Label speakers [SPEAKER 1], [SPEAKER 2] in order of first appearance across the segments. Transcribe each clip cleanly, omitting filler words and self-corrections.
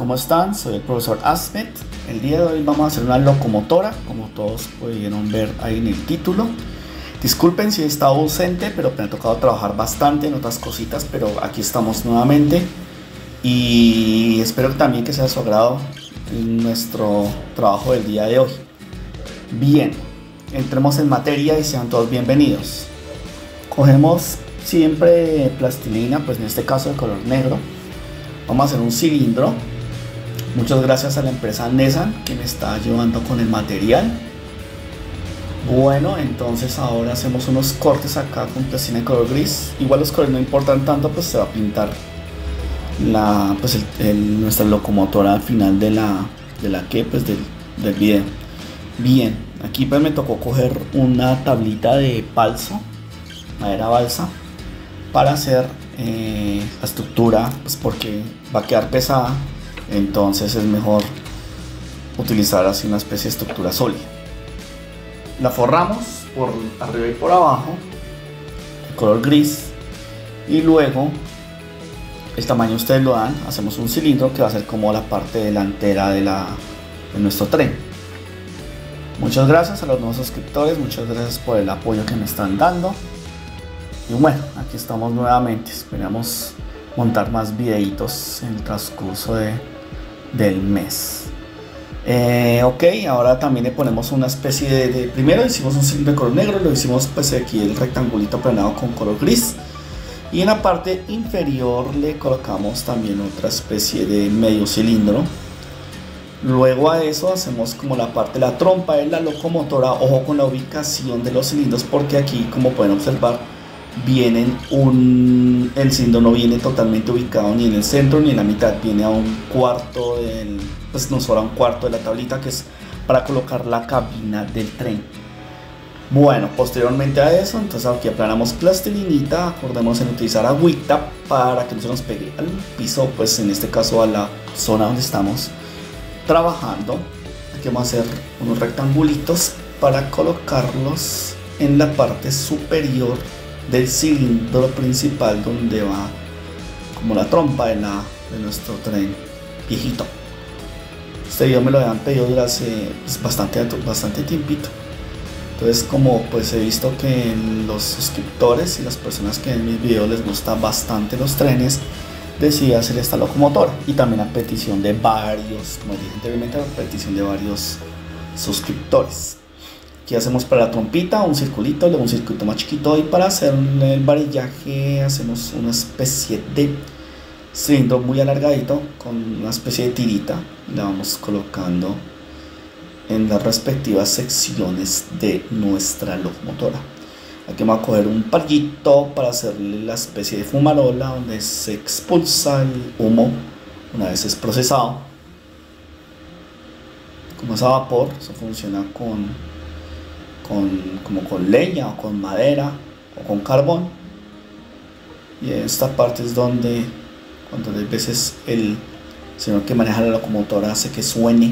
[SPEAKER 1] ¿cómo están? Soy el profesor Asmet. El día de hoy vamos a hacer una locomotora, como todos pudieron ver ahí en el título. Disculpen si he estado ausente, pero me ha tocado trabajar bastante en otras cositas, pero aquí estamos nuevamente. Y espero también que sea de su agrado nuestro trabajo del día de hoy. Bien, entremos en materia y sean todos bienvenidos. Cogemos siempre plastilina, pues en este caso de color negro. Vamos a hacer un cilindro. Muchas gracias a la empresa Nesan que me está ayudando con el material. Bueno, entonces ahora hacemos unos cortes acá con plastilina de color gris. Igual los colores no importan tanto, pues se va a pintar nuestra locomotora al final del video. Bien, aquí pues me tocó coger una tablita de balsa, madera balsa, para hacer la estructura, pues porque va a quedar pesada, entonces es mejor utilizar así una especie de estructura sólida. La forramos por arriba y por abajo de color gris y luego el tamaño ustedes lo dan. Hacemos un cilindro que va a ser como la parte delantera de nuestro tren. Muchas gracias a los nuevos suscriptores, muchas gracias por el apoyo que me están dando. Y bueno, aquí estamos nuevamente. Esperamos montar más videitos en el transcurso del mes. Ok, ahora también le ponemos una especie de primero hicimos un cilindro de color negro, lo hicimos pues aquí el rectangulito planado con color gris. Y en la parte inferior le colocamos también otra especie de medio cilindro. Luego a eso hacemos como la parte de la trompa de la locomotora. Ojo con la ubicación de los cilindros, porque aquí, como pueden observar, el cilindro no viene totalmente ubicado ni en el centro ni en la mitad, viene a un cuarto pues nos sobra un cuarto de la tablita, que es para colocar la cabina del tren. Bueno, posteriormente a eso, entonces aquí aplanamos plastilinita. Acordemos en utilizar agüita para que no se nos pegue al piso, pues en este caso a la zona donde estamos trabajando. Aquí vamos a hacer unos rectangulitos para colocarlos en la parte superior del cilindro principal, donde va como la trompa de nuestro tren viejito. Este video me lo habían pedido desde hace pues, bastante tiempito. Entonces, como pues he visto que los suscriptores y las personas que ven mis videos les gustan bastante los trenes, decidí hacer esta locomotora. Y también a petición de varios, como dije anteriormente, a petición de varios suscriptores. Aquí hacemos para la trompita un circulito, luego un circuito más chiquito, y para hacer el varillaje hacemos una especie de cilindro muy alargadito con una especie de tirita. La vamos colocando en las respectivas secciones de nuestra locomotora. Aquí vamos a coger un palito para hacerle la especie de fumarola donde se expulsa el humo una vez es procesado. Como es a vapor, eso funciona como con leña o con madera o con carbón. Y esta parte es donde cuando a veces el señor que maneja la locomotora hace que suene.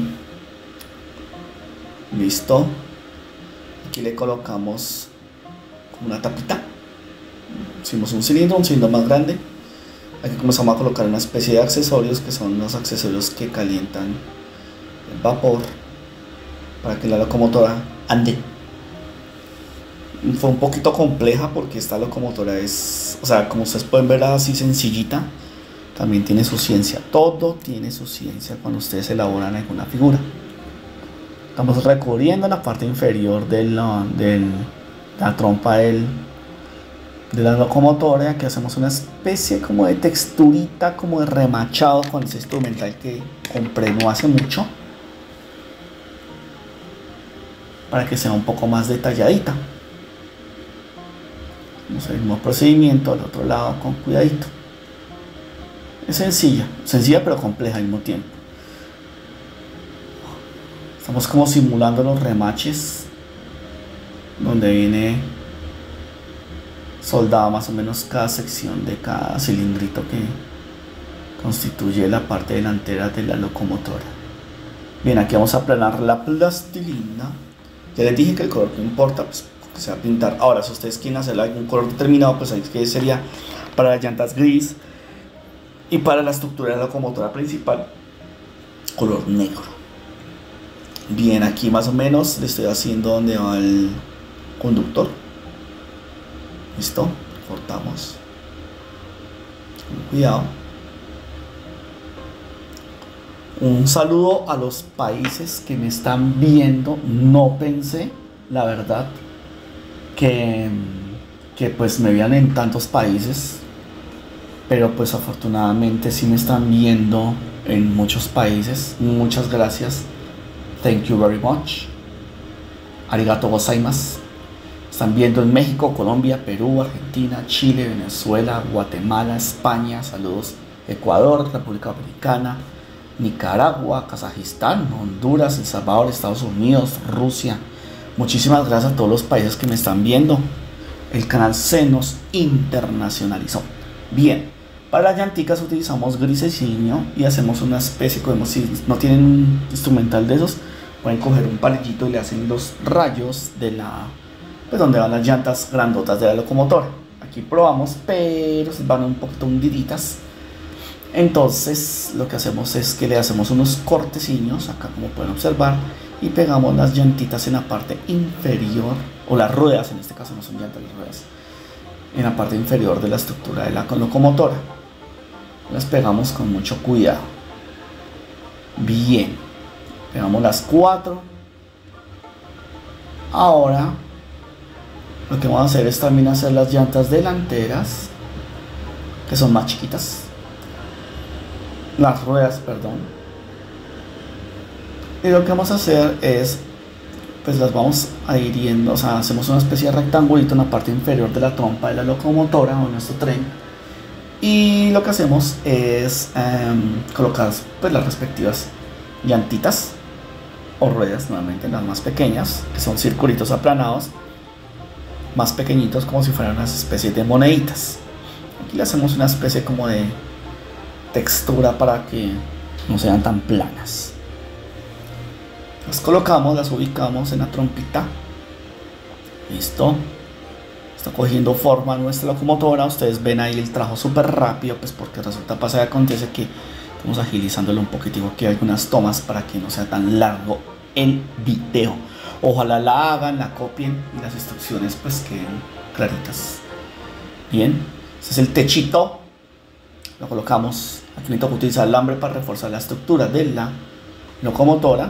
[SPEAKER 1] Listo. Aquí le colocamos como una tapita. Hicimos un cilindro más grande. Aquí comenzamos a colocar una especie de accesorios, que son los accesorios que calientan el vapor para que la locomotora ande. Fue un poquito compleja porque esta locomotora es, o sea, como ustedes pueden ver, así sencillita, también tiene su ciencia. Todo tiene su ciencia cuando ustedes elaboran alguna figura. Estamos recubriendo la parte inferior de la trompa de la locomotora. Aquí hacemos una especie como de texturita, como de remachado con ese instrumental que compré no hace mucho, para que sea un poco más detalladita. Vamos el mismo procedimiento al otro lado con cuidadito. Es sencilla pero compleja al mismo tiempo. Estamos como simulando los remaches, donde viene soldado más o menos cada sección de cada cilindrito que constituye la parte delantera de la locomotora. Bien, aquí vamos a aplanar la plastilina. Ya les dije que el color no importa, pues que se va a pintar. Ahora, si ustedes quieren hacer algún color determinado, pues ahí que sería para las llantas gris y para la estructura de la locomotora principal color negro. Bien, aquí más o menos le estoy haciendo donde va el conductor. Listo, cortamos con cuidado. Un saludo a los países que me están viendo. No pensé, la verdad, que pues me vean en tantos países, pero pues afortunadamente sí me están viendo en muchos países. Muchas gracias. Thank you very much. Arigato gozaimasu. Están viendo en México, Colombia, Perú, Argentina, Chile, Venezuela, Guatemala, España. Saludos. Ecuador, República Dominicana, Nicaragua, Kazajistán, Honduras, El Salvador, Estados Unidos, Rusia. Muchísimas gracias a todos los países que me están viendo. El canal se nos internacionalizó. Bien, para las llanticas utilizamos grisecinio y hacemos una especie, como si no tienen un instrumental de esos, pueden coger un palillito y le hacen los rayos de la, pues donde van las llantas grandotas de la locomotora. Aquí probamos, pero van un poquito hundiditas. Entonces lo que hacemos es que le hacemos unos corteciños, acá como pueden observar, y pegamos las llantitas en la parte inferior, o las ruedas, en este caso no son llantas, las ruedas, en la parte inferior de la estructura de la locomotora. Las pegamos con mucho cuidado. Bien, pegamos las 4. Ahora lo que vamos a hacer es también hacer las llantas delanteras, que son más chiquitas, las ruedas, perdón. Y lo que vamos a hacer es, pues las vamos a ir yendo, o sea, hacemos una especie de rectangulito en la parte inferior de la trompa de la locomotora o nuestro tren. Y lo que hacemos es colocar pues las respectivas llantitas o ruedas, nuevamente las más pequeñas, que son circulitos aplanados, más pequeñitos, como si fueran unas especies de moneditas. Aquí le hacemos una especie como de textura para que no sean tan planas. Las colocamos, las ubicamos en la trompita. Listo. Está cogiendo forma nuestra locomotora. Ustedes ven ahí el trabajo súper rápido, pues porque resulta, pasa y acontece que estamos agilizándolo un poquitico aquí, algunas tomas para que no sea tan largo el video. Ojalá la hagan, la copien y las instrucciones pues queden claritas. Bien, este es el techito. Lo colocamos. Aquí me toca utilizar alambre para reforzar la estructura de la locomotora.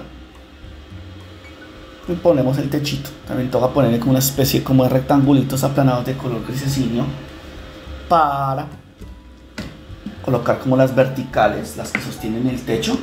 [SPEAKER 1] Y ponemos el techito. También toca ponerle como una especie como de rectangulitos aplanados de color grisecinio para colocar como las verticales, las que sostienen el techo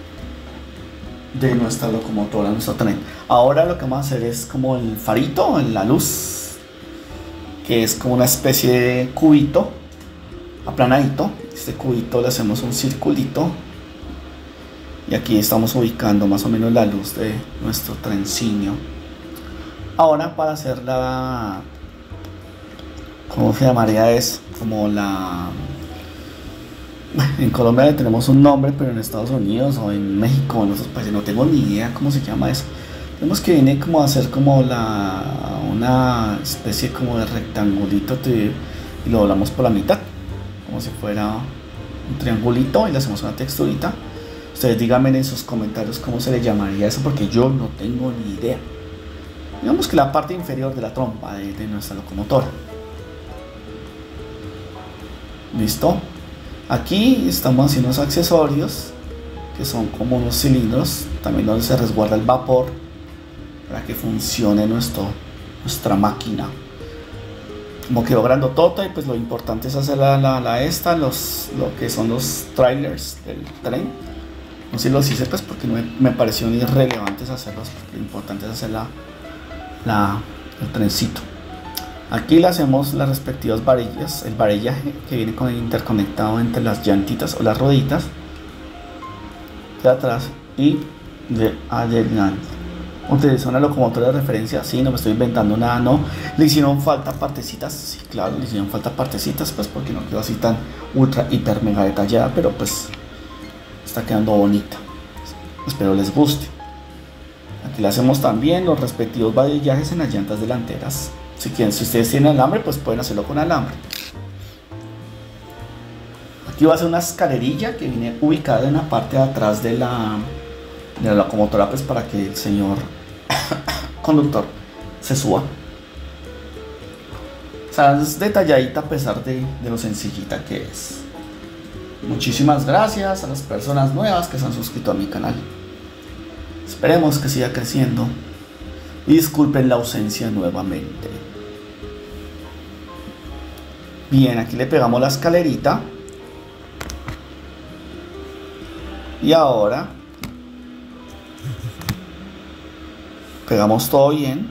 [SPEAKER 1] de nuestra locomotora, nuestro tren. Ahora lo que vamos a hacer es como el farito, la luz, que es como una especie de cubito aplanadito. Este cubito le hacemos un circulito y aquí estamos ubicando más o menos la luz de nuestro trencinio. Ahora para hacer la, ¿cómo se llamaría? Es como la, en Colombia le tenemos un nombre, pero en Estados Unidos o en México o en otros países no tengo ni idea cómo se llama eso. Tenemos que viene como a hacer como una especie como de rectangulito y lo doblamos por la mitad, como si fuera un triangulito, y le hacemos una texturita. Ustedes díganme en sus comentarios cómo se le llamaría eso, porque yo no tengo ni idea. Digamos que la parte inferior de la trompa de nuestra locomotora. ¿Listo? Aquí estamos haciendo unos accesorios que son como unos cilindros, también donde se resguarda el vapor para que funcione nuestra máquina. Como quedó grandotota, y pues lo importante es hacer lo que son los trailers del tren. No sé si los hice pues porque no me parecieron irrelevantes hacerlos, porque lo importante es hacer el trencito. Aquí le hacemos las respectivas varillas, el varillaje que viene interconectado entre las llantitas o las rueditas de atrás y de adelante. Utilizó una locomotora de referencia, sí, no me estoy inventando nada, no. Le hicieron falta partecitas, sí, claro, le hicieron falta partecitas, pues porque no quedó así tan ultra, hiper, mega detallada, pero pues está quedando bonita. Espero les guste. Aquí le hacemos también los respectivos varillajes en las llantas delanteras. Si ustedes tienen alambre, pues pueden hacerlo con alambre. Aquí va a ser una escalerilla que viene ubicada en la parte de atrás de la locomotora, pues para que el señor conductor se suba. O sea, es detalladita a pesar de lo sencillita que es. Muchísimas gracias a las personas nuevas que se han suscrito a mi canal. Esperemos que siga creciendo. Y disculpen la ausencia nuevamente. Bien, aquí le pegamos la escalerita. Y ahora pegamos todo bien.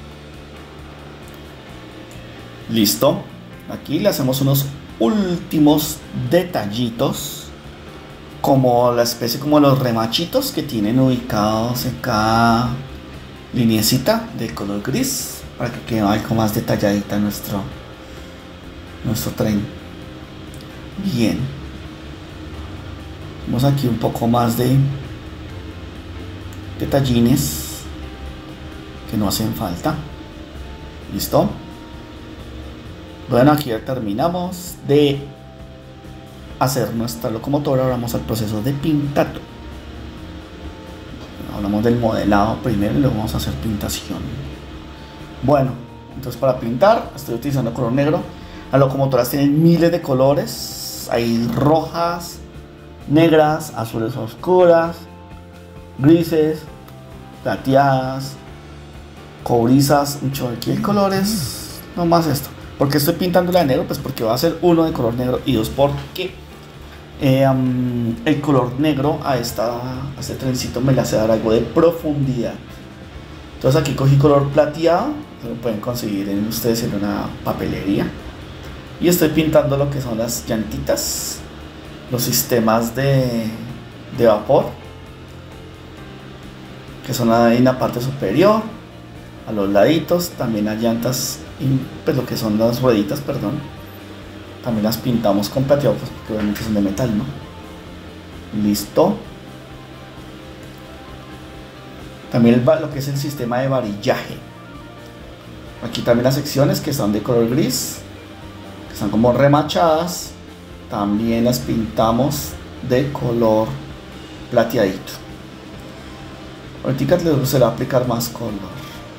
[SPEAKER 1] Listo. Aquí le hacemos unos últimos detallitos, como la especie como los remachitos que tienen ubicados en cada lineecita de color gris, para que quede algo más detalladita nuestro tren. Bien, vamos aquí un poco más de detallines que no hacen falta. Listo. Bueno, aquí ya terminamos de hacer nuestra locomotora. Ahora vamos al proceso de pintado. Hablamos del modelado primero y luego vamos a hacer pintación. Bueno, entonces para pintar estoy utilizando color negro. Las locomotoras tienen miles de colores. Hay rojas, negras, azules oscuras, grises, plateadas, cobrizas. Aquí el color es nomás esto. ¿Por qué estoy pintándola de negro? Pues porque va a ser uno de color negro y dos porque el color negro a este trencito me le hace dar algo de profundidad. Entonces aquí cogí color plateado, lo pueden conseguir ustedes en una papelería, y estoy pintando lo que son las llantitas, los sistemas de vapor que son ahí en la parte superior, a los laditos, también las llantas, pues lo que son las rueditas, perdón, también las pintamos con plateado, pues porque obviamente son de metal, ¿no? Listo. También lo que es el sistema de varillaje. Aquí también las secciones que son de color gris, que están como remachadas, también las pintamos de color plateadito. Ahorita se le va a aplicar más color.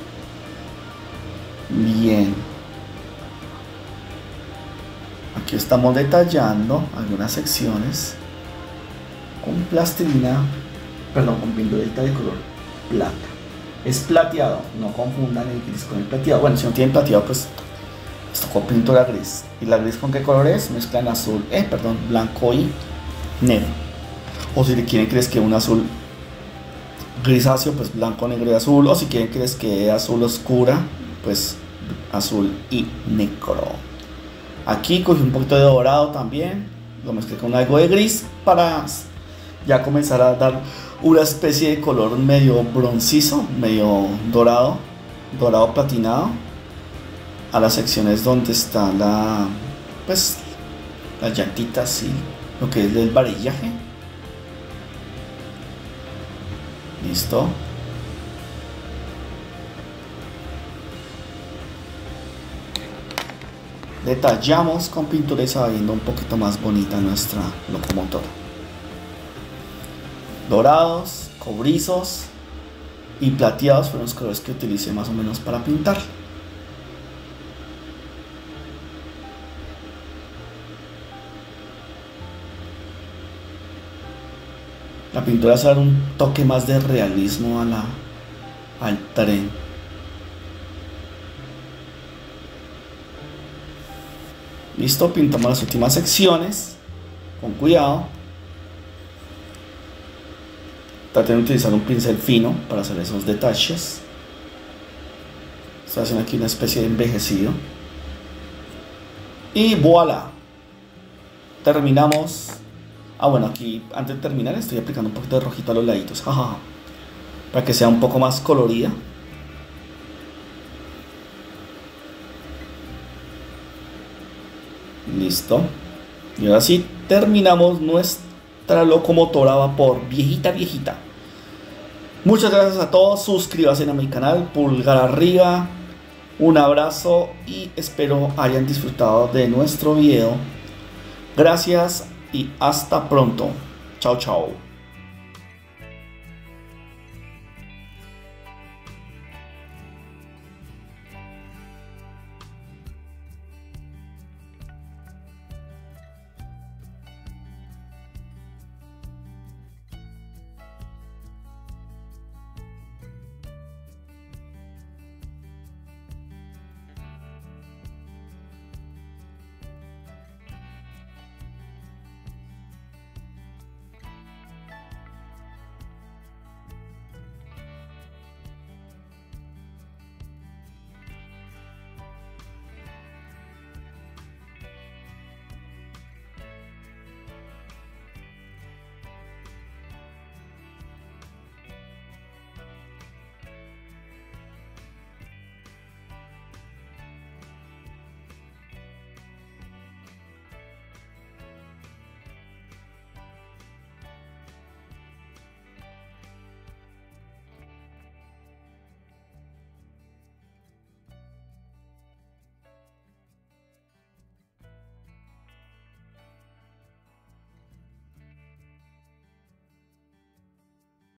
[SPEAKER 1] Bien, aquí estamos detallando algunas secciones con plastilina, perdón, con pinturita de color plata. Es plateado, no confundan el gris con el plateado. Bueno, si no tienen plateado, pues esto con pintura gris. ¿Y la gris con qué color es? Mezclan azul, blanco y negro. O si quieren que les quede un azul grisáceo, pues blanco, negro y azul. O si quieren que les quede azul oscura, pues azul y negro. Aquí cogí un poquito de dorado también, lo mezclé con algo de gris para ya comenzar a dar una especie de color medio broncizo, medio dorado platinado a las secciones donde está pues las llantitas y lo que es el varillaje. Listo. Detallamos con pintura y se va viendo un poquito más bonita nuestra locomotora. Dorados, cobrizos y plateados fueron los colores que utilicé más o menos para pintar. La pintura hace dar un toque más de realismo al tren. Listo, pintamos las últimas secciones con cuidado. Traten de utilizar un pincel fino para hacer esos detalles. Estoy haciendo aquí una especie de envejecido. Y voilà, terminamos. Bueno, aquí antes de terminar estoy aplicando un poquito de rojito a los laditos, para que sea un poco más colorida. Listo. Y ahora sí terminamos nuestra locomotora a vapor viejita. Muchas gracias a todos. Suscríbanse a mi canal, pulgar arriba, un abrazo y espero hayan disfrutado de nuestro video. Gracias y hasta pronto. Chao, chao.